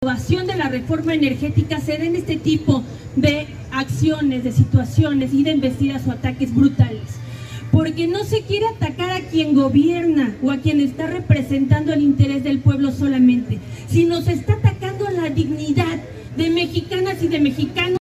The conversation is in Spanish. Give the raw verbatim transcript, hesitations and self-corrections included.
aprobación de la reforma energética se den este tipo de acciones, de situaciones y de embestidas o ataques brutales. Porque no se quiere atacar a quien gobierna o a quien está representando el interés del pueblo solamente, sino se está atacando a la dignidad de mexicanas y de mexicanos.